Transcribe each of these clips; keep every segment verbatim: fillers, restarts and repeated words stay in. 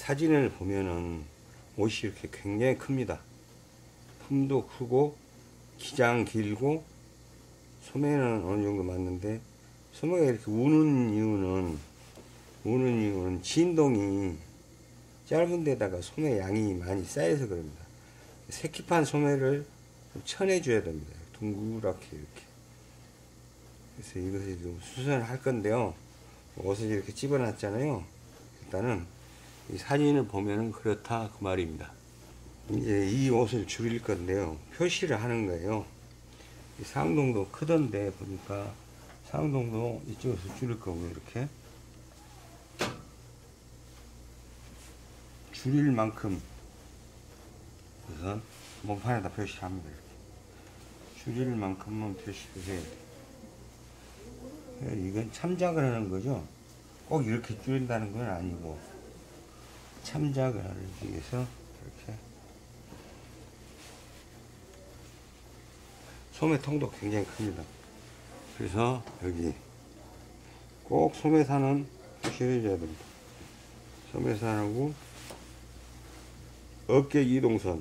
사진을 보면은 옷이 이렇게 굉장히 큽니다. 품도 크고 기장 길고 소매는 어느 정도 맞는데, 소매가 이렇게 우는 이유는 우는 이유는 진동이 짧은 데다가 소매 양이 많이 쌓여서 그럽니다. 새끼판 소매를 좀 쳐내줘야 됩니다. 둥그랗게 이렇게. 그래서 이것을 좀 수선을 할 건데요. 옷을 이렇게 집어놨잖아요. 일단은 이 사진을 보면은 그렇다 그 말입니다. 이제 이 옷을 줄일 건데요. 표시를 하는 거예요. 이 상동도 크던데 보니까 상동도 이쪽에서 줄일 거고, 이렇게 줄일 만큼 우선 몸판에다 표시를 합니다. 이렇게 줄일 만큼만 표시를 해야 돼요. 이건 참작을 하는 거죠. 꼭 이렇게 줄인다는 건 아니고 참작을 하기 위해서 이렇게. 소매통도 굉장히 큽니다. 그래서 여기 꼭 소매산은 표시를 해줘야 됩니다. 소매산하고 어깨 이동선,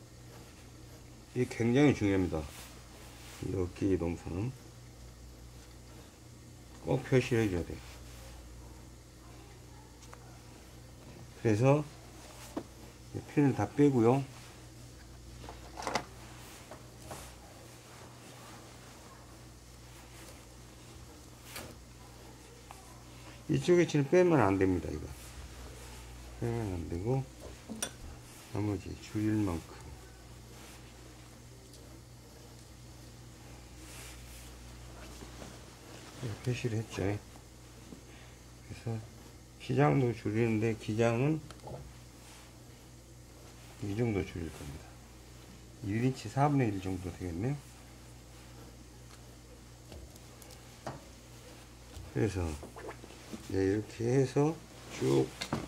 이 굉장히 중요합니다. 이 어깨 이동선은 꼭 표시를 해줘야 돼요. 그래서 핀을 다 빼고요. 이쪽에 지금 빼면 안 됩니다. 이거 빼면 안 되고, 나머지 줄일 만큼 표시를 했죠. 그래서 기장도 줄이는데, 기장은 이 정도 줄일 겁니다. 일 인치 사분의 일 정도 되겠네요. 그래서 네, 이렇게 해서 쭉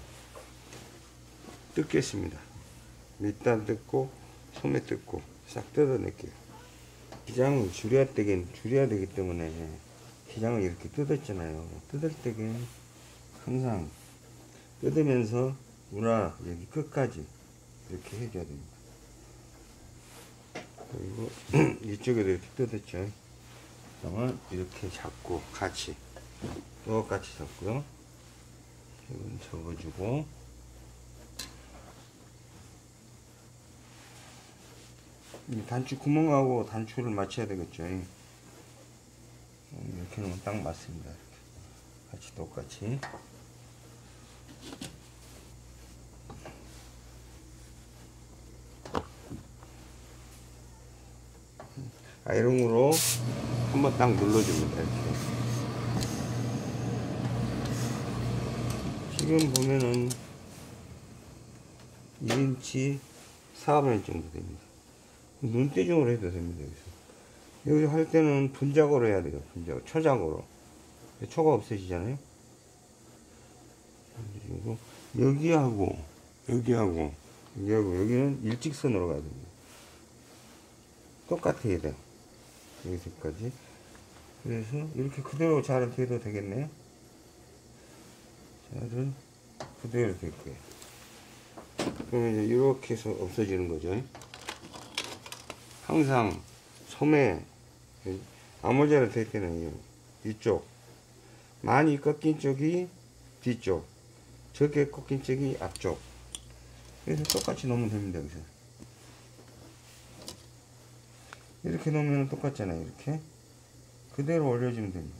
뜯겠습니다. 밑단 뜯고 소매 뜯고 싹 뜯어낼게요. 기장을 줄여야 되긴 줄여야 되기 때문에 기장을 이렇게 뜯었잖아요. 뜯을 때는 항상 뜯으면서 우라 여기 끝까지 이렇게 해줘야 됩니다. 그리고 이쪽에도 이렇게 뜯었죠. 그러면 이렇게 잡고 같이 똑같이 잡고요. 이건 접어주고, 이 단추 구멍하고 단추를 맞춰야 되겠죠. 이렇게 놓으면 딱 맞습니다. 이렇게 같이 똑같이. 아이롱으로 한번 딱 눌러줍니다. 이렇게. 지금 보면은 일 인치 사분의 일 정도 됩니다. 눈대중으로 해도 됩니다. 여기서 여기 할 때는 분작으로 해야 돼요. 분작, 초작으로. 초가 없어지잖아요. 그리고 여기하고 여기하고 여기하고 여기는 일직선으로 가야 됩니다. 똑같아야 돼요. 여기서까지. 그래서 이렇게 그대로 자를 대도 되겠네요. 자를 그대로 될 거예요. 그러면 이제 이렇게 해서 없어지는 거죠. 항상 소매 아모자를 댈 때는 이쪽 많이 꺾인 쪽이 뒤쪽, 적게 꺾인 쪽이 앞쪽. 그래서 똑같이 놓으면 됩니다. 여기서 이렇게 놓으면 똑같잖아요. 이렇게 그대로 올려주면 됩니다.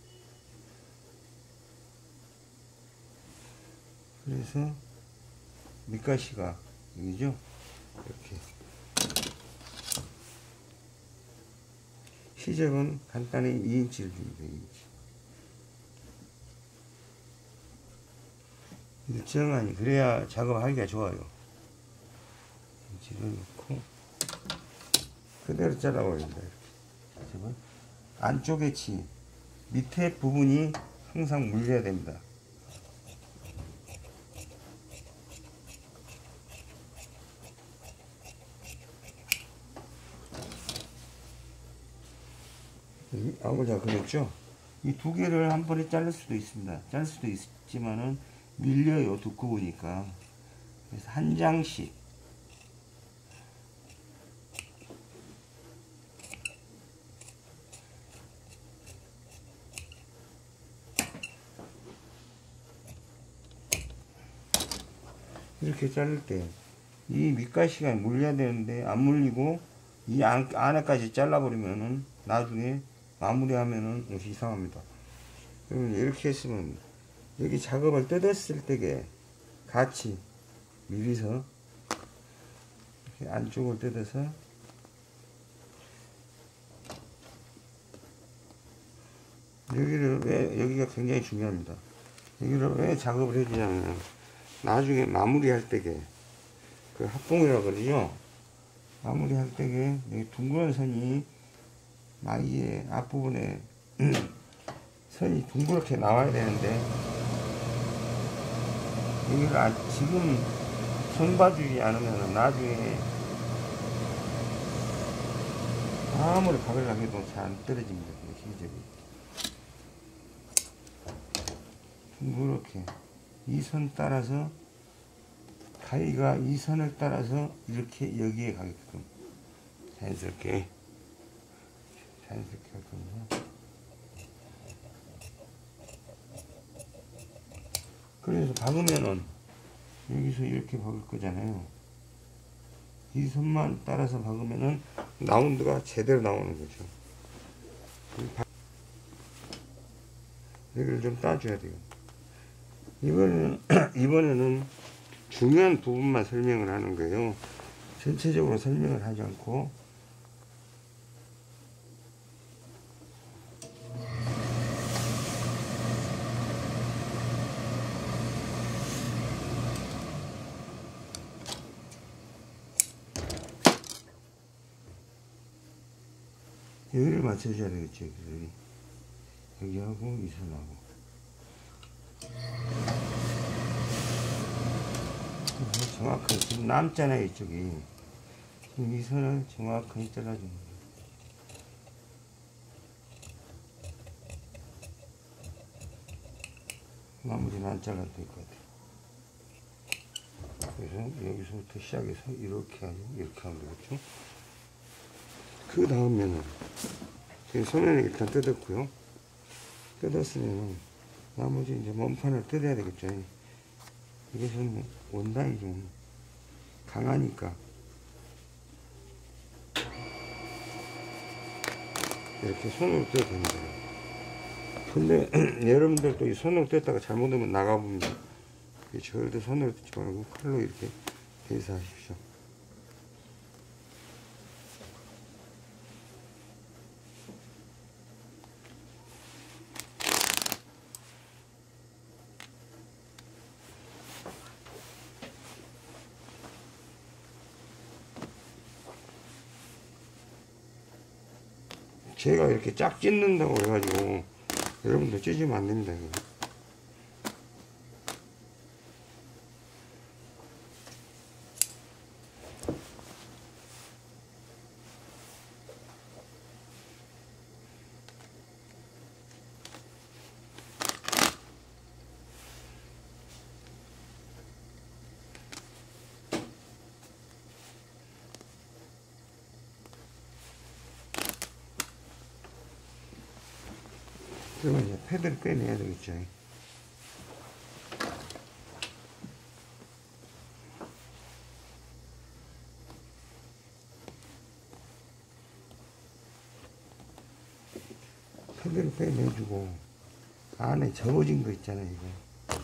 이렇게. 그래서 밑가시가 여기죠. 이렇게 시접은 간단히 이 인치를 줍니다. 이 인치. 일정하니 그래야 작업하기가 좋아요. 인치를 넣고 그대로 잘라버립니다. 이렇게. 안쪽에 치 밑에 부분이 항상 물려야 됩니다. 아고자 그랬죠? 이 두 개를 한 번에 자를 수도 있습니다. 자를 수도 있지만은 밀려요. 두꺼우니까. 그래서 한 장씩 이렇게 자를 때 이 밑가시가 물려야 되는데 안 물리고 이 안, 안에까지 잘라버리면은 나중에 마무리하면은 옷이 이상합니다. 그러면 이렇게 했으면 여기 작업을 뜯었을 때게 같이 미리서 이렇게 안쪽을 뜯어서 여기를 왜, 여기가 굉장히 중요합니다. 여기를 왜 작업을 해주냐면 나중에 마무리할 때게 그 합봉이라고 그러죠. 마무리할 때게 여기 둥그런 선이 마이의 앞부분에 선이 둥그렇게 나와야 되는데 여기를 아, 지금 손 봐주지 않으면 나중에 아무리 박으려고 해도 잘 안 떨어집니다. 힘들이 둥그렇게 이 선 따라서 가위가 이 선을 따라서 이렇게 여기에 가게끔 자연스럽게 자연스럽게 할 겁니다. 그래서 박으면은 여기서 이렇게 박을 거잖아요. 이 선만 따라서 박으면은 라운드가 제대로 나오는 거죠. 여기를 좀 따줘야 돼요. 이번에는 이번에는 중요한 부분만 설명을 하는 거예요. 전체적으로 설명을 하지 않고 여기를 맞춰줘야 되겠죠. 여기. 여기하고 이 선하고 정확하게 지금 남잖아요. 이쪽이 지금 이 선을 정확하게 잘라주는 거예요. 나머지는 안 잘라도 될 것 같아요. 그래서 여기서부터 시작해서 이렇게 하고 이렇게 하면 되겠죠. 그 다음에는 소면을 일단 뜯었고요. 뜯었으면 나머지 이제 몸판을 뜯어야 되겠죠. 이것은 원단이 좀 강하니까 이렇게 손으로 뜯어도 됩니다. 근데 여러분들도 이 손으로 뜯다가 잘못하면 나가봅니다. 절대 손으로 뜯지 말고 칼로 이렇게 대사하십시오. 제가 이렇게 짝 찢는다고 해가지고 여러분도 찢으면 안 됩니다. 이거. 그러면 이제 패드를 빼내야 되겠죠. 패드를 빼내주고 안에 접어진 거 있잖아요. 이거.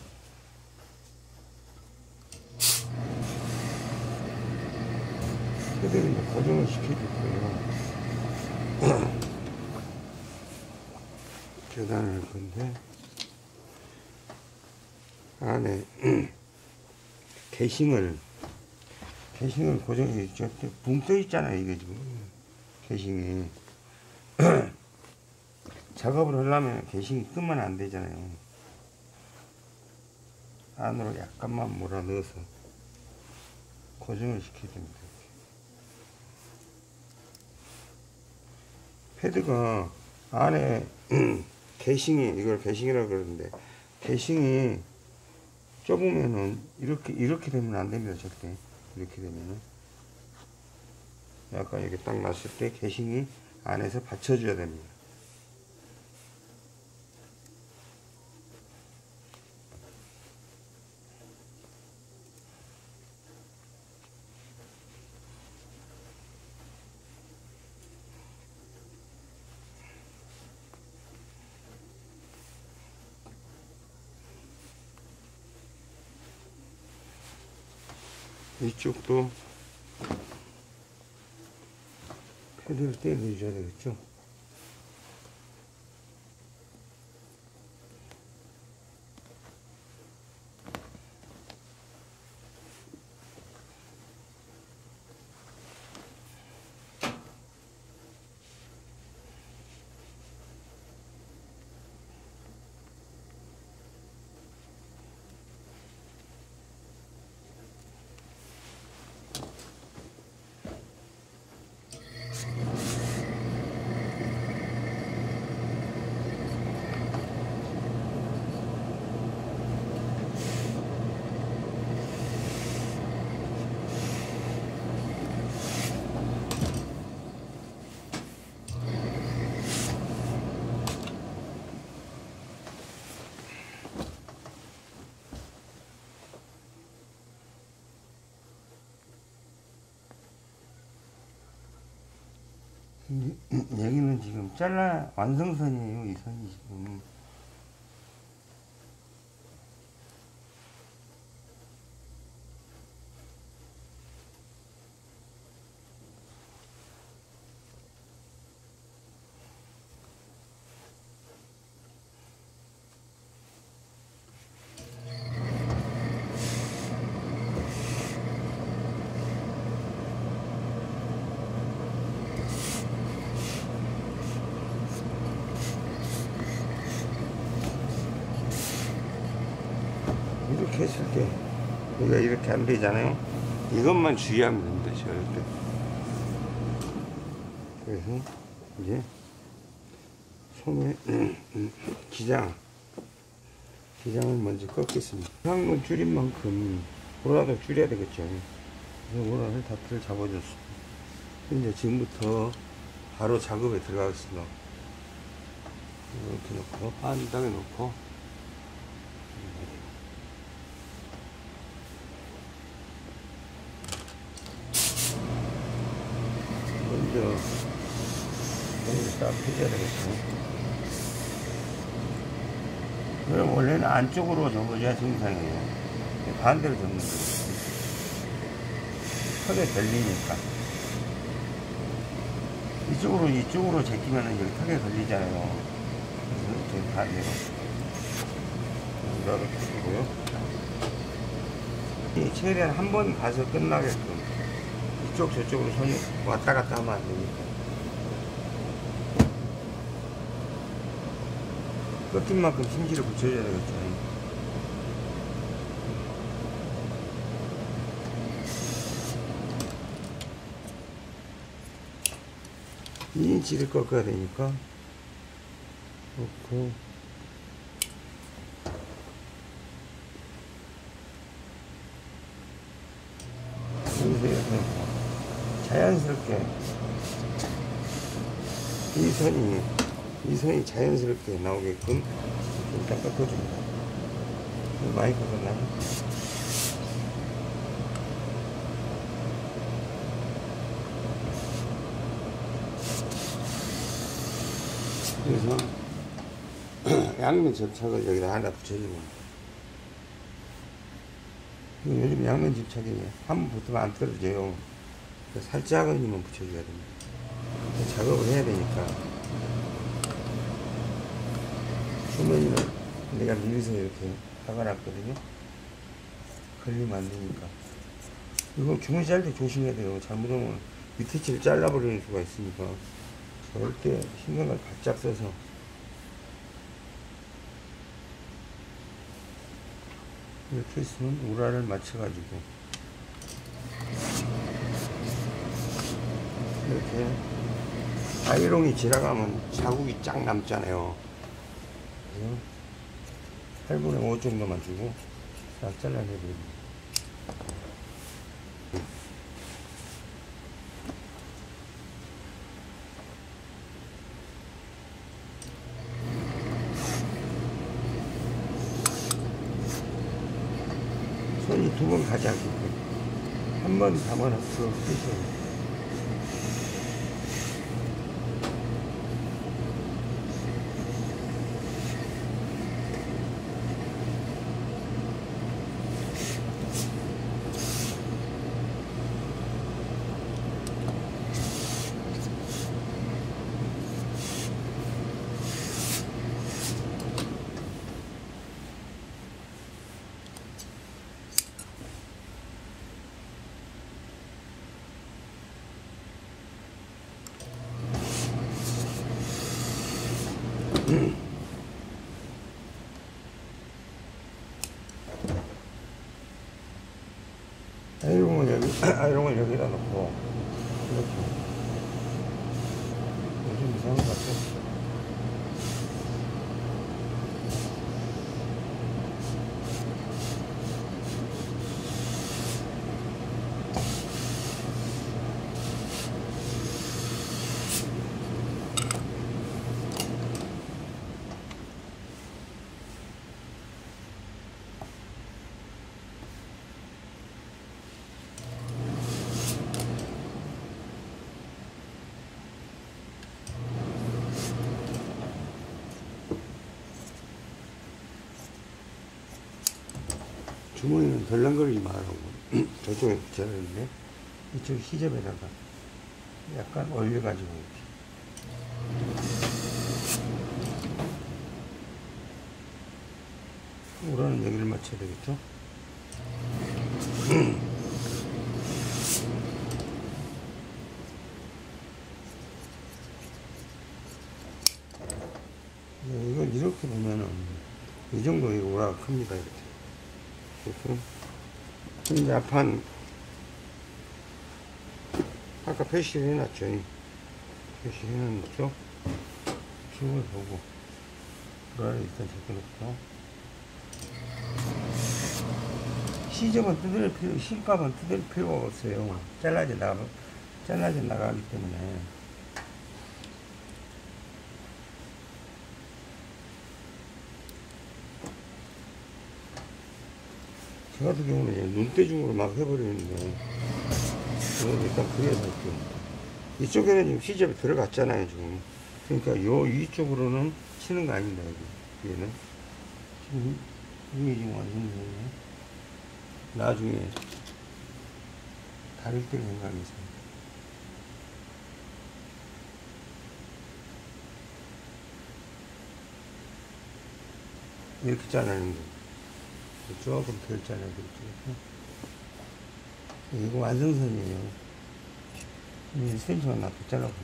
패드를 이제 고정을 시켜줄 거예요. 계단을 할 건데 안에 게싱을 게싱을 고정해 있죠. 붕 떠 있잖아요. 이게 지금 게싱이 작업을 하려면 게싱이 끄면 안 되잖아요. 안으로 약간만 몰아 넣어서 고정을 시켜야 됩니다. 패드가 안에 게싱이, 이걸 게싱이라고 그러는데, 게싱이 좁으면은 이렇게 이렇게 되면 안 됩니다. 절대 이렇게 되면은 약간 이렇게 딱 놨을 때 개싱이 안에서 받쳐줘야 됩니다. 이쪽도 패드를 떼내줘야 되겠죠. 여기는 지금 잘라 완성선이에요. 이 선이 지금 이렇게 했을 때 여기가 이렇게 안 되잖아요. 이것만 주의하면 됩니다. 절대. 그래서 이제 소매 기장 기장을 먼저 꺾겠습니다. 상은 줄인 만큼 오라도 줄여야 되겠죠. 그래서 오라를 다트를 잡아줬습니다. 이제 지금부터 바로 작업에 들어가겠습니다. 이렇게 놓고 반닥에 놓고 먼저 여기를 딱 펴줘야 되겠죠. 그럼 원래는 안쪽으로 접어줘야 정상이에요. 반대로 접는 거예요. 턱에 걸리니까. 이쪽으로 이쪽으로 제끼면은 여기 턱에 걸리잖아요. 그래서 이렇게 반대로 이렇게 쓰고요. 이 최대한 한 번 가서 끝나게끔 이쪽 저쪽으로 손이 왔다 갔다 하면 안 되니까. 꺾인 만큼 심지를 붙여줘야 되겠죠. 이 인치를 꺾어야 되니까 넣고 여기서 자연스럽게 이 선이 이 선이 자연스럽게 나오게끔 일단 꺾어줍니다. 많이 꺾었나요? 그래서 양면 접착을 여기다 하나 붙여주면 요즘 양면 접착이 한 번 붙으면 안 떨어져요. 살짝은만 붙여줘야 됩니다. 작업을 해야 되니까. 소면을 내가 미리서 이렇게 박아놨거든요. 걸리면 안 되니까. 이거 주머니 짤 때 조심해야 돼요. 잘못하면 밑에 칠을 잘라버리는 수가 있으니까. 절대 신경을 바짝 써서 이렇게 있으면 우라를 맞춰가지고 이렇게 아이롱이 지나가면 자국이 쫙 남잖아요. 그래서 팔분의 오 정도만 주고 싹 잘라내버립니다. 손이 두 번 가지 않게끔 한 번 감아놓고 쓰세요. 아이롱을 여기, 아이롱을 여기다 놓고, 이렇게. 요즘 이상한 것 같아. 주머니는 덜렁거리지 말라고 저쪽에 붙여야되는데 이쪽 시접에다가 약간 올려가지고 이렇게 우라는 여기를 맞춰야 되겠죠? 이걸 이렇게 보면은 이 정도 우라가 큽니다. 이렇게. 그래서 이제 앞판 아까 표시를 해놨죠. 표시를 해놨죠. 큐을 보고 우라를 일단 제껴놓고 시접은 뜯을 필요, 실밥은 뜯을 필요가 없어요. 잘라져 나가 잘라져 나가기 때문에. 저 같은 경우는 이제 눈대중으로 막 해버리는데, 이건 일단 그래서 할게요. 이쪽에는 지금 시접이 들어갔잖아요, 지금. 그러니까 요 위쪽으로는 치는 거 아닙니다, 여기. 얘는. 지금, 이게 지금 완전히, 나중에 다를 때 생각이 있습니다. 이렇게 잘라는 거. 조금 덜 잘라드릴게요. 이거 완성선이에요. 이 센터만 놔둬 잘라봅니다.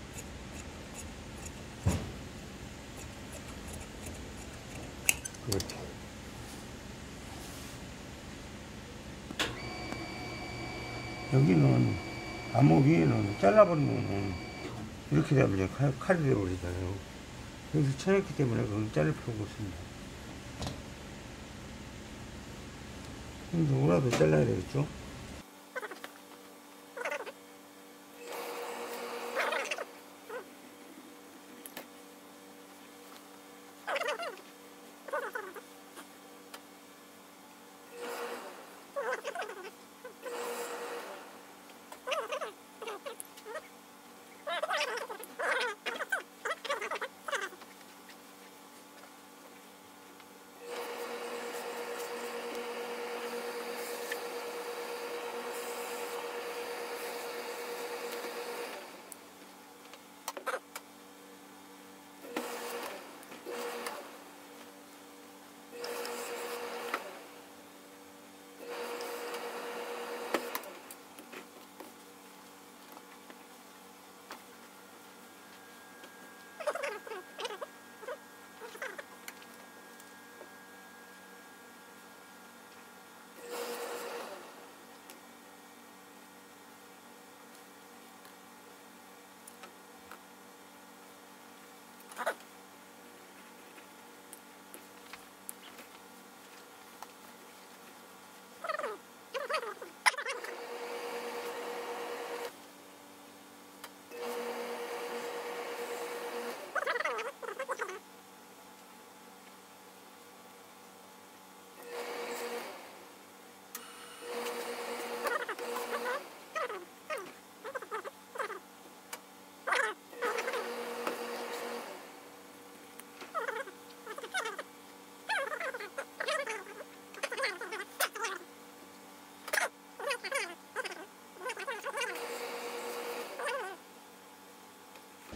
그렇죠. 여기는 암호 위에는 잘라버리면 이렇게 되면 칼, 칼이 되어버리잖아요. 여기서 쳐냈기 때문에 그건 자를 필요가 없습니다. 근데 우라도 잘라야 되겠죠?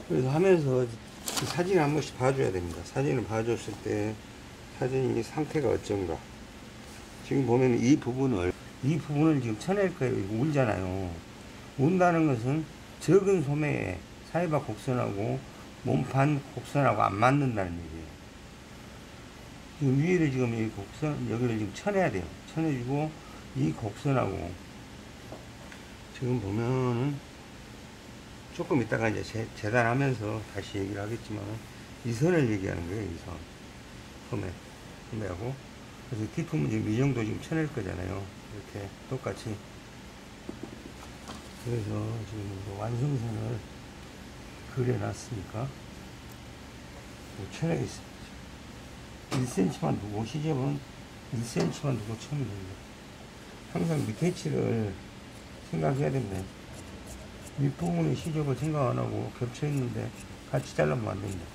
그래서 하면서 사진을 한 번씩 봐줘야 됩니다. 사진을 봐줬을 때 사진이 상태가 어쩐가. 지금 보면 이 부분을 이 부분을 지금 쳐낼 거예요. 이거 울잖아요. 운다는 것은 적은 소매에 사이바 곡선하고 몸판 곡선하고 안 맞는다는 얘기예요. 지금 위에를 지금 이 곡선 여기를 지금 쳐내야 돼요. 쳐내주고 이 곡선하고 지금 보면은 조금 이따가 이제 재, 재단하면서 다시 얘기를 하겠지만 이 선을 얘기하는 거예요. 이 선 소매 소매하고 그래서 뒷품은 지금 이 정도 지금 쳐낼 거잖아요. 이렇게 똑같이. 그래서 지금 완성선을 그려놨으니까 쳐내겠습니다. 일 센티미터만 두고 시접은 일 센티미터만 두고 쳐면 됩니다. 항상 밑에 치를 생각해야 됩니다. 윗부분의 시접을 생각 안 하고 겹쳐 있는데 같이 잘라면 안 됩니다.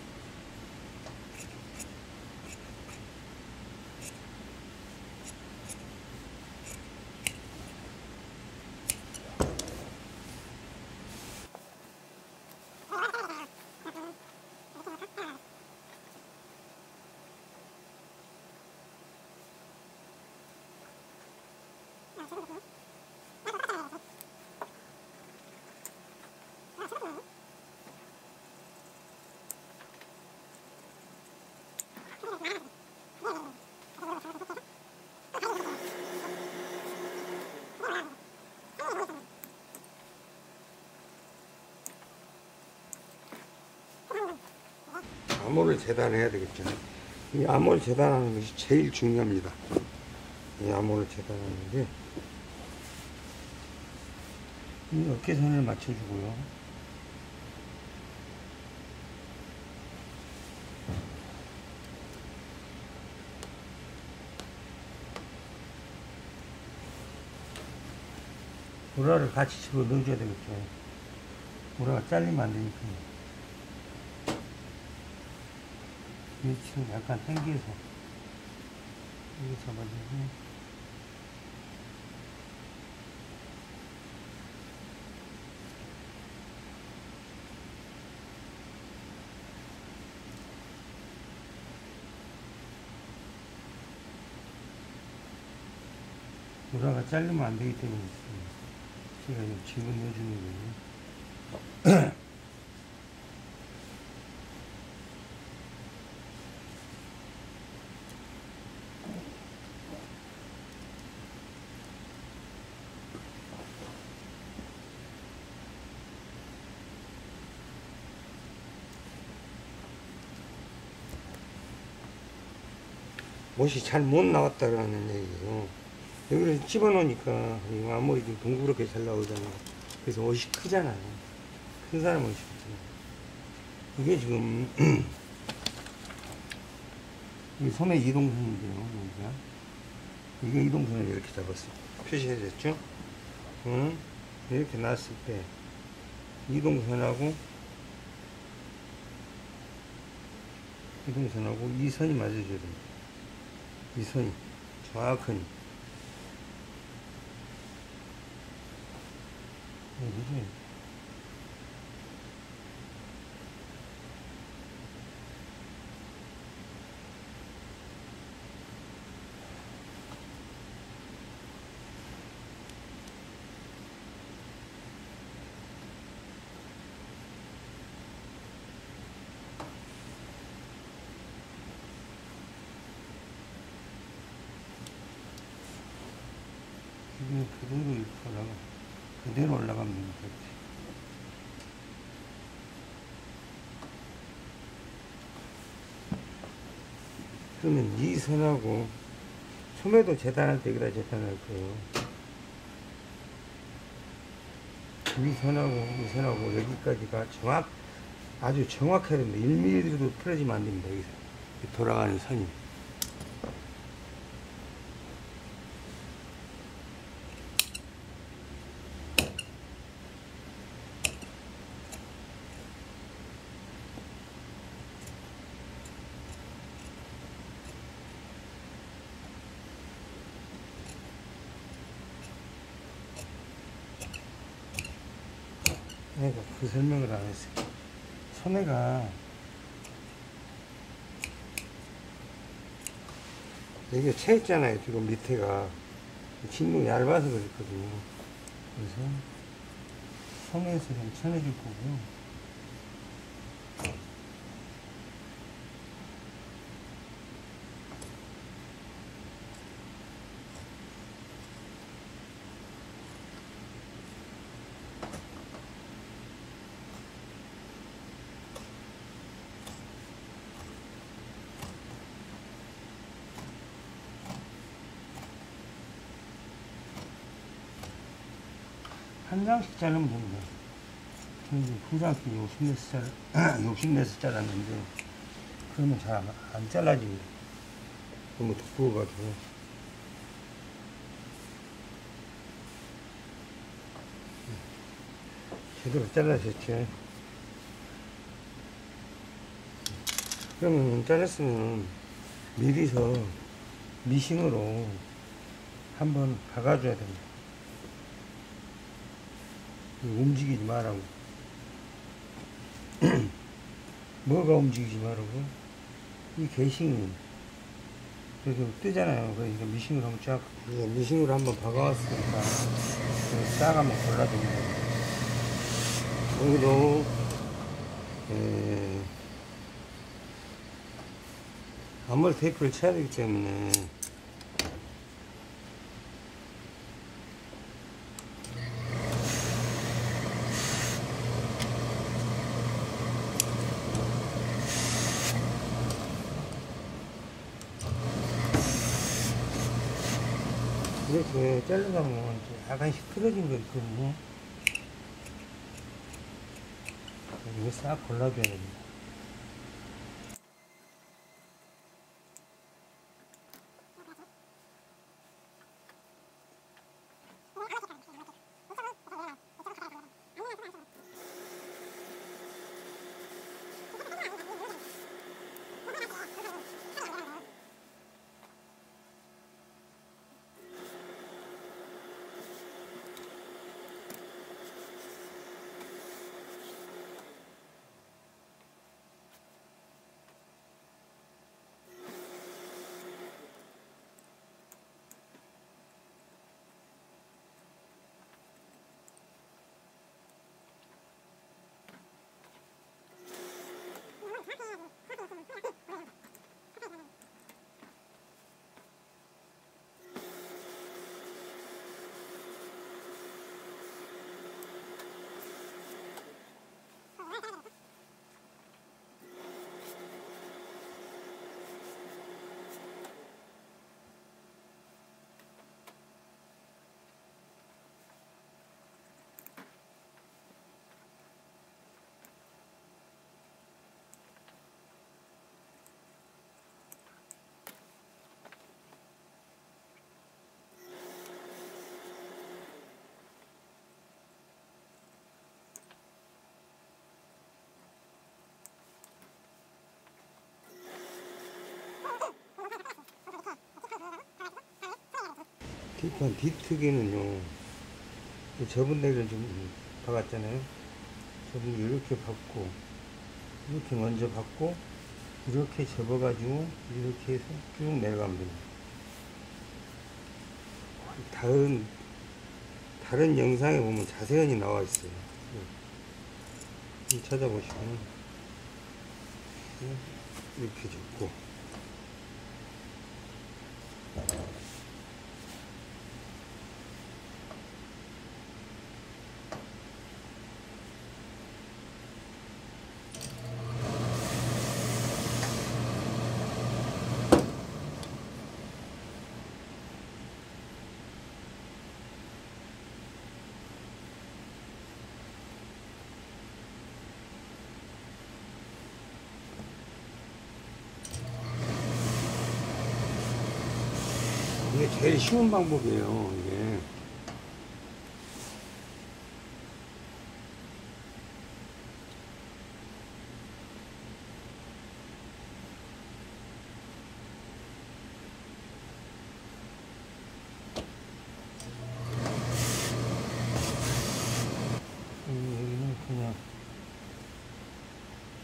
암호를 재단해야 되겠죠. 이 암호를 재단하는 것이 제일 중요합니다. 이 암호를 재단하는 게 이 어깨선을 맞춰주고요. 보라를 같이 집어 넣어줘야 되겠죠. 보라가 잘리면 안 되니까. 위치를 약간 당겨서 여기 잡아주고 보라가 잘리면 안 되기 때문에 제가 좀 집어넣어주는 거예요. 못이 잘 못 나왔다라는 얘기예요. 여기를 집어넣으니까 이 앞머리 좀 동그랗게 잘 나오잖아요. 그래서 옷이 크잖아요. 큰 사람 옷이 크잖아요. 이게 지금 이 소매 이동선인데요. 여기가 이게 이동선을 이렇게 잡았어요. 표시해졌죠? 응? 이렇게 놨을 때 이동선하고 이동선하고 이 선이 맞아줘야 됩니다. 이 선이 정확하니 그지? 이게 그대로 이렇게 올라가 그대로 올라가면 됩니다. 그러면 이 선하고 소매도 재단할 때 여기다 재단할 거예요. 이 선하고 이 선하고 여기까지가 정확 아주 정확해야 됩니다. 일 밀리미터도 틀어지면 안 됩니다. 여기서 돌아가는 선이. 내가 그 설명을 안 했어요. 소매가 이게 채 있잖아요. 지금 밑에가 진동 얇아서 그랬거든요. 그래서 소매에서 좀 쳐내줄 거고요. 한 장씩 자르면 됩니다. 저는 두 장씩 욕심내서 잘, 욕심내서 잘랐는데, 그러면 잘 안 잘라집니다. 너무 두꺼워가지고. 제대로 잘라졌죠. 그러면 잘랐으면 미리서 미싱으로 한번 박아줘야 됩니다. 움직이지 말라고. 뭐가 움직이지 말라고? 이 게싱이 이렇게 뜨잖아요. 그러니까 미싱으로 한번 쫙, 미싱으로 한번 박아왔으니까 싹 한번 골라줍니다. 여기도 에, 앞머리 테이프를 쳐야 되기 때문에 이렇게 자르다 보면 약간씩 틀어진 거 있거든요. 이거 싹 골라줘야 됩니다. 뒷판 뒤트기는요, 접은 데를 좀 박았잖아요. 접은 게 이렇게 박고, 이렇게 먼저 박고, 이렇게 접어가지고, 이렇게 해서 쭉 내려가면 됩니다. 다른, 다른 영상에 보면 자세히 나와 있어요. 좀 찾아보시면, 이렇게 접고, 이게 제일 쉬운 방법이에요, 이게. 여기는 그냥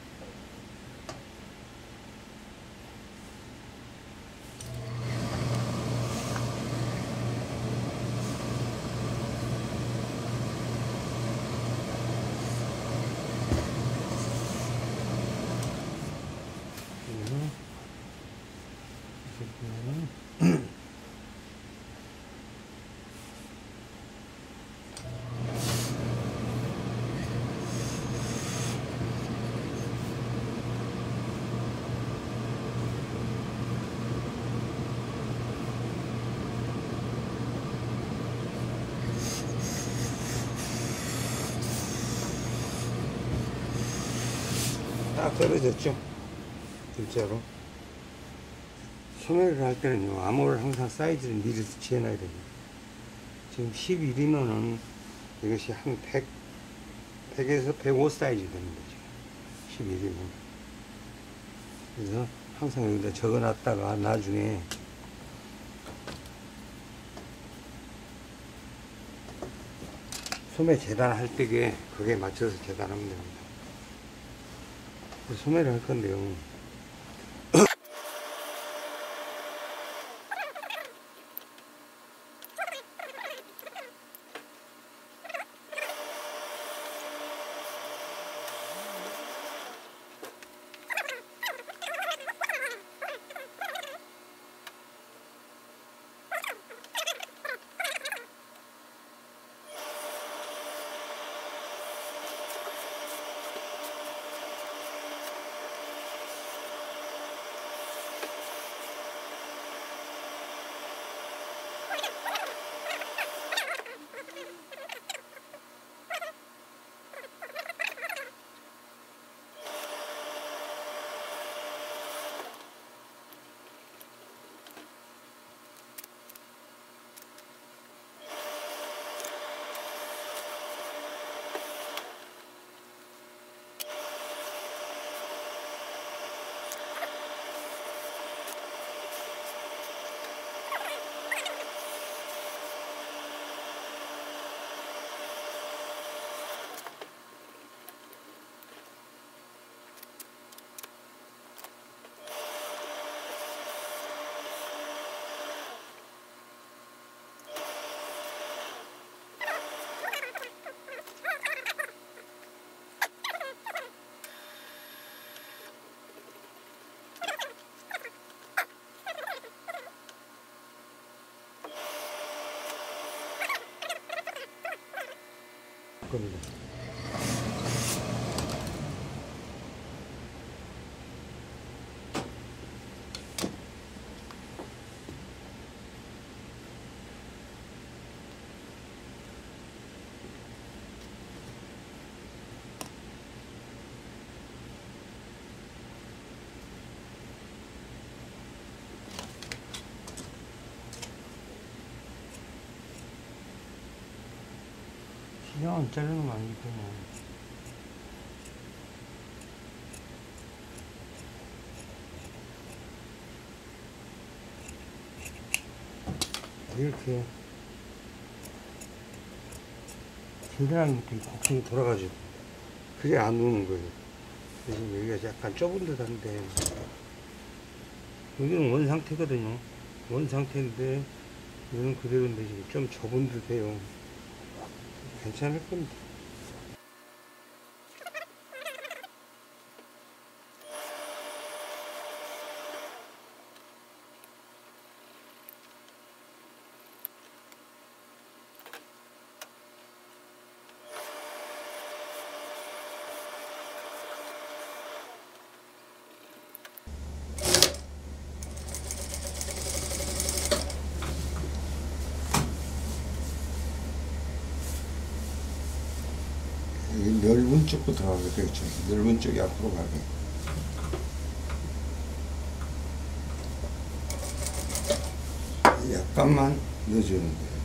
딱 떨어졌죠. 진짜로. 소매를 할 때는요, 암호를 항상 사이즈를 미리 지어놔야 됩니다. 지금 십일이면은 이것이 한 백, 백에서 백오 사이즈 되는 거죠. 십일이면. 그래서 항상 여기다 적어 놨다가 나중에 소매 재단할 때에 그게 맞춰서 재단하면 됩니다. 소매를 할 건데요. 겁니다. 그냥 자르는 거 아니고 이렇게 계단한 느낌이 곡선이 돌아가지고 그게 안 오는 거예요. 그래서 여기가 약간 좁은 듯 한데 여기는 원 상태거든요. 원 상태인데 여기는 그대로인데 지금 좀 좁은 듯 해요. 괜찮을 겁니다. 넓은 쪽부터 가게 되겠죠. 넓은 쪽이 앞으로 가게. 약간만 넣어주는 거예요.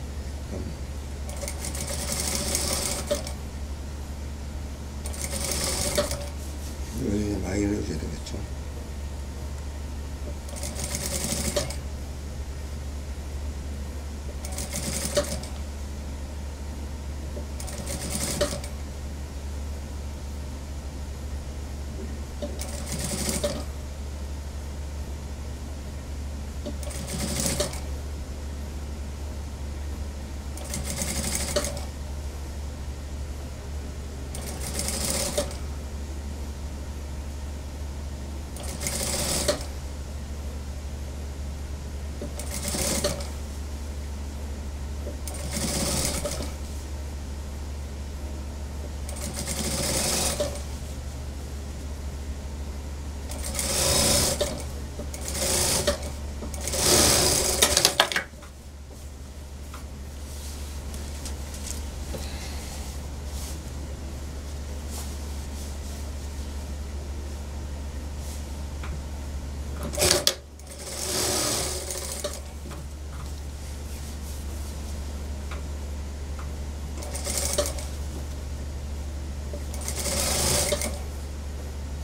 약간만. 여기 많이 넣어줘야 되겠죠.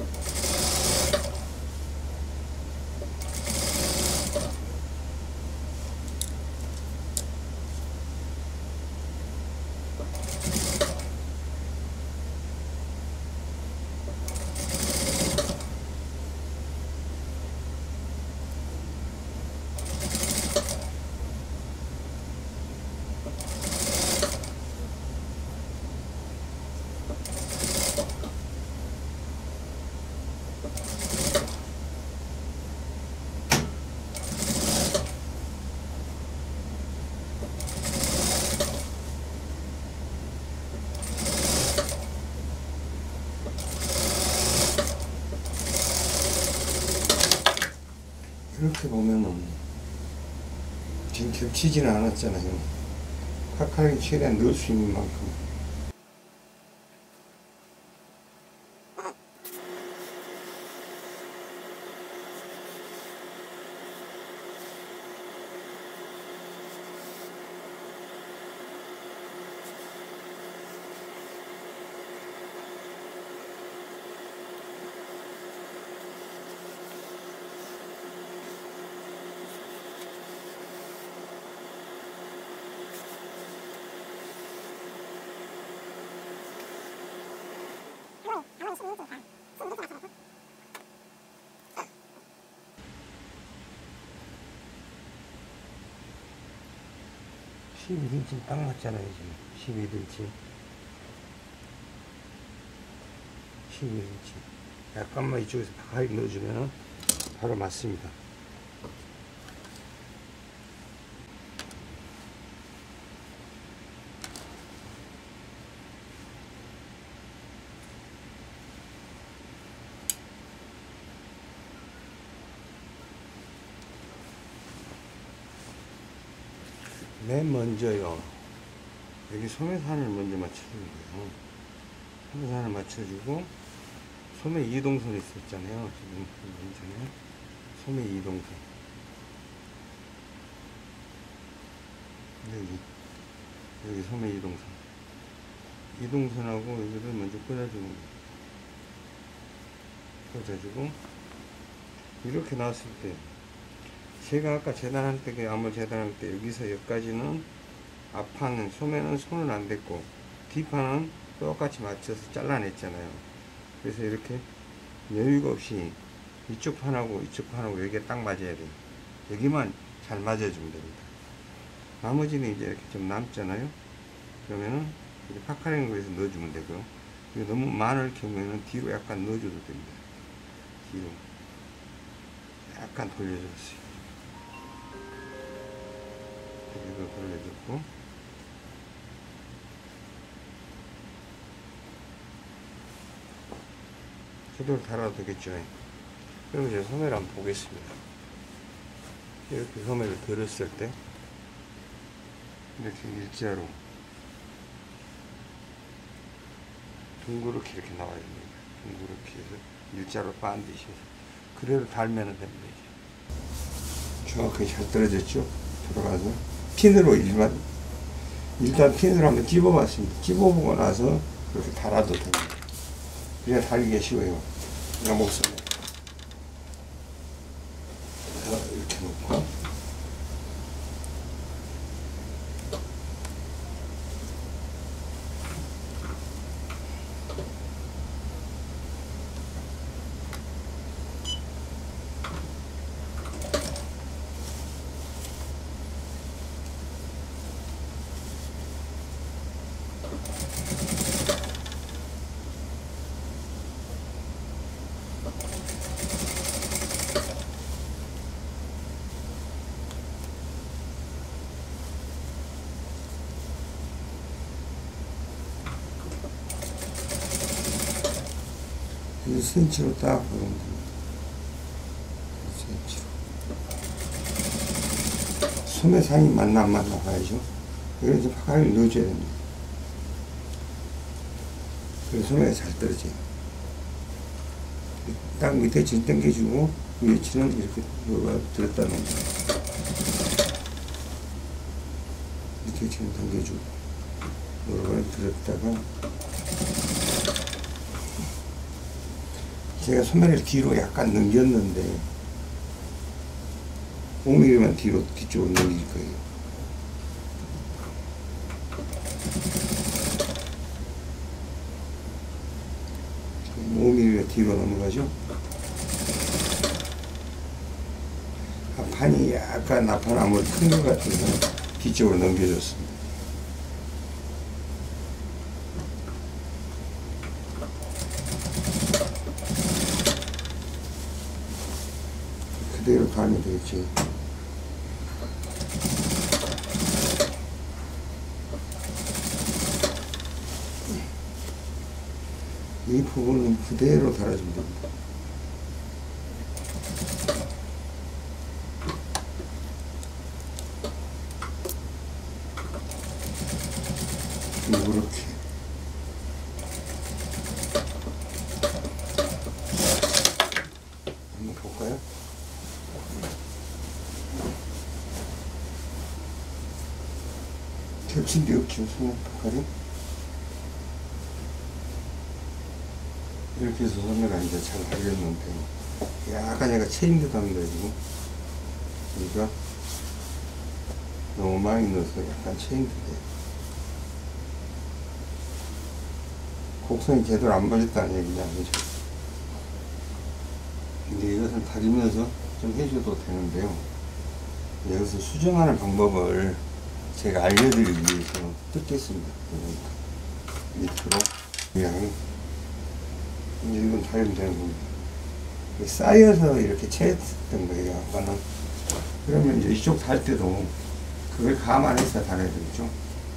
이렇게 보면은 지금 겹치지는 않았잖아요. 칼칼하게 최대한 넣을 수 있는 만큼. 십일 인치 딱 맞잖아요. 지금 십일 인치 십일 인치 약간만 이쪽에서 가까이 넣어주면 바로 맞습니다. 맨 먼저요, 여기 소매산을 먼저 맞춰주는 거예요. 소매산을 맞춰주고, 소매 이동선이 있었잖아요. 지금 보이잖아요. 소매 이동선. 여기, 여기 소매 이동선. 이동선하고 여기를 먼저 꽂아주는 거예요. 꽂아주고, 이렇게 나왔을 때, 제가 아까 재단할 때, 그 암호 재단할 때 여기서 여기까지는 앞판은 소매는 손은 안 댔고 뒷판은 똑같이 맞춰서 잘라냈잖아요. 그래서 이렇게 여유가 없이 이쪽 판하고 이쪽 판하고 여기에 딱 맞아야 돼요. 여기만 잘 맞아주면 됩니다. 나머지는 이제 이렇게 좀 남잖아요. 그러면은 이제 파카링으로 넣어주면 되고요. 너무 많을 경우에는 뒤로 약간 넣어줘도 됩니다. 뒤로 약간 돌려줬어요. 여기도 돌려줬고, 제대로 달아도 되겠죠. 그럼 이제 소매를 한번 보겠습니다. 이렇게 소매를 들었을 때 이렇게 일자로 둥그렇게 이렇게 나와야 됩니다. 둥그렇게 해서 일자로 반드시 해서 그대로 달면 됩니다. 이제 정확하게 잘 떨어졌죠. 들어가서 핀으로 일반 일단 핀으로 한번 찝어봤습니다. 찝어보고 나서 그렇게 달아도 됩니다. 그래야 달기가 쉬워요. 그냥 먹습니다. 이렇게 놓고 일 센티미터로 딱 보면 됩니다. 일 센티미터로. 소매 상이 맞나 안 맞나 봐야죠. 그래서 파카를 넣어줘야 됩니다. 그래서 소매가 잘 떨어져요. 딱 밑에 질 당겨주고 위에 치는 이렇게 요가 들었다 놓습니다. 밑에 치는 당겨주고 요가 들었다가 제가 소매를 뒤로 약간 넘겼는데 오 밀리미터만 뒤로 뒤쪽으로 넘길 거예요. 오 밀리미터 뒤로 넘어가죠. 판이 약간 나파나무 큰 것 같아서 뒤쪽으로 넘겨줬습니다. 그대로 가면 되겠죠. 이 부분은 그대로 달아주면 됩니다. 이렇게 한번 볼까요? 겹친 데 없죠, 소매 폭발이. 이렇게 해서 소매가 이제 잘 발렸는데 약간 얘가 체인 듯 합니다. 지금 그러니까 너무 많이 넣어서 약간 체인 듯해요. 곡선이 제대로 안 맞았다는 얘기는 아니죠. 근데 이것을 다리면서 좀 해줘도 되는데요. 여기서 수정하는 방법을 제가 알려드리기 위해서 뜯겠습니다. 밑으로 그냥 이제 이건 달면 되는 겁니다. 쌓여서 이렇게 채했던 거예요. 아까는. 그러면 이제 이쪽 달 때도 그걸 감안해서 달아야 되겠죠.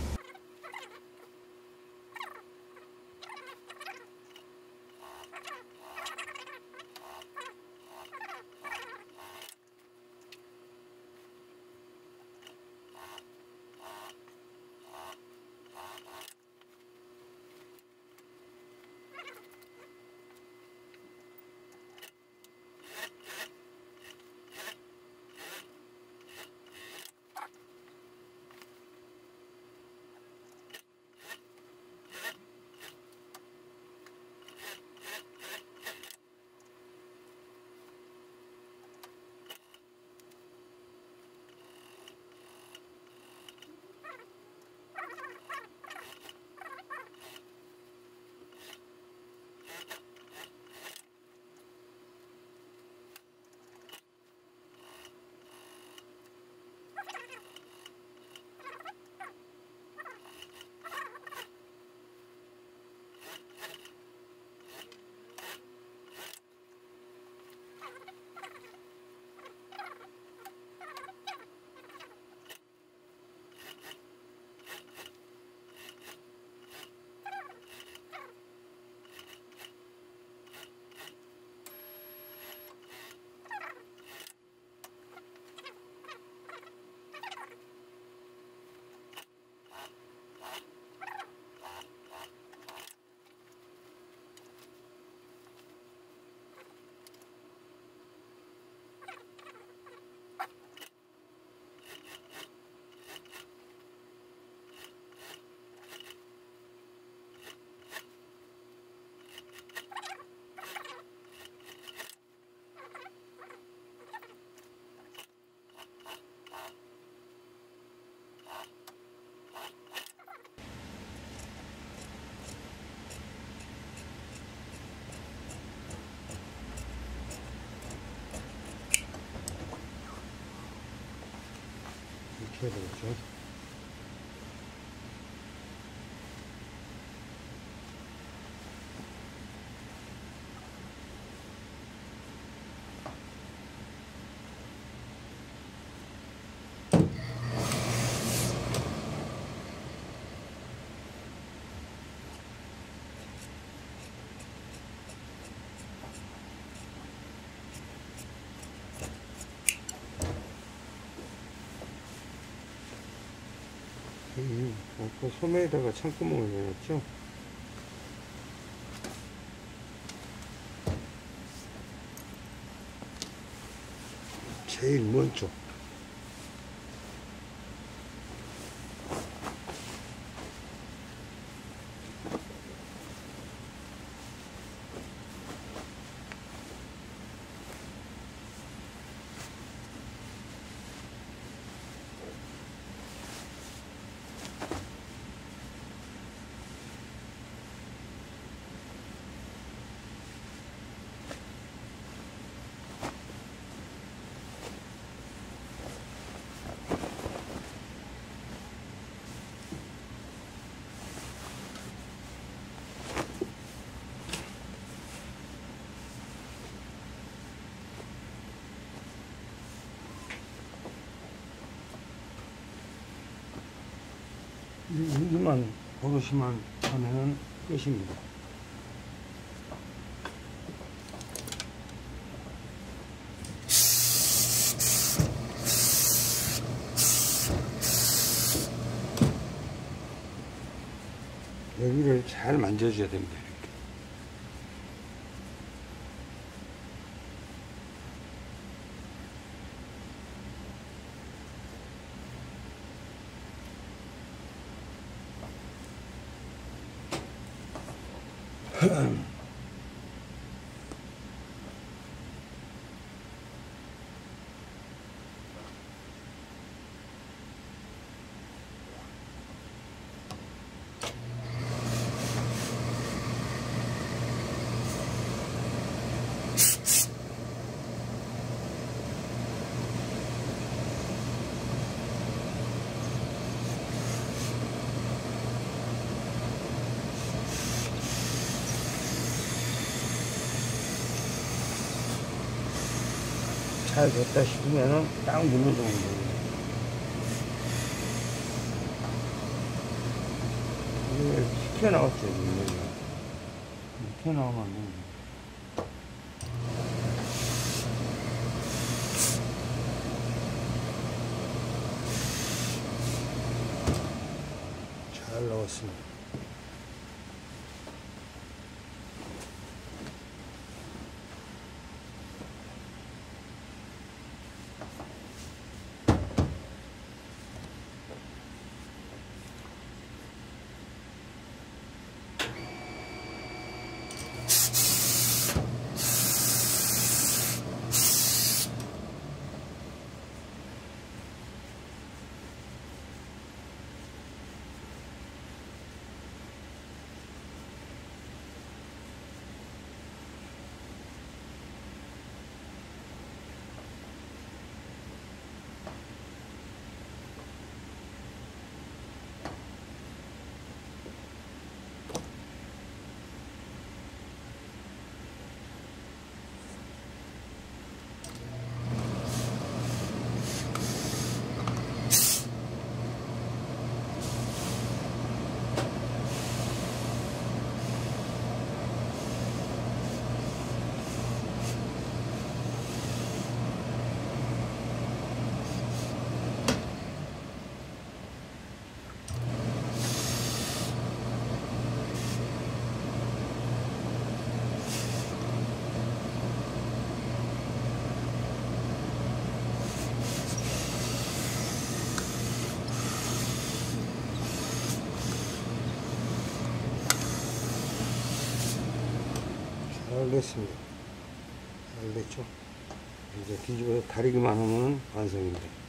이렇게 해야 되겠죠. 음, 아까 소매에다가 창구멍을 내놨죠? 제일 먼저 여기만 고르시만 하면은 끝입니다. 여기를 잘 만져줘야 됩니다. 이렇게. 잘 됐다 싶으면은 딱 눌러주면 돼요. 이게 튀어나왔죠, 지금. 튀어나오면 안 됩니다. 잘 나왔습니다. 잘 됐습니다. 잘 됐죠? 이제 뒤집어서 다리기만 하면 완성입니다.